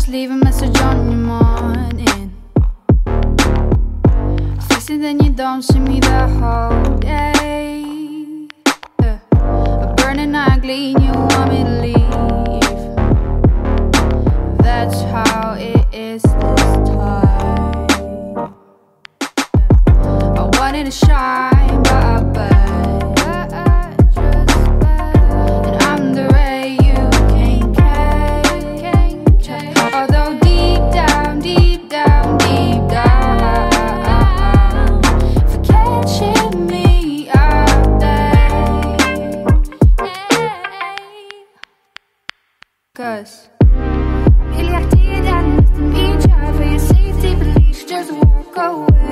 just leave a message on your morning. Fix it, then you don't see me the whole day. Burning ugly, and you want me to leave. That's how it is this time. I wanted to shine, but I burn. And I'm the ray you can't catch. Although deep down, deep down, deep down, for catching me out there. 'Cause I'm really acting and nothing each other for your safety, but you should just walk away.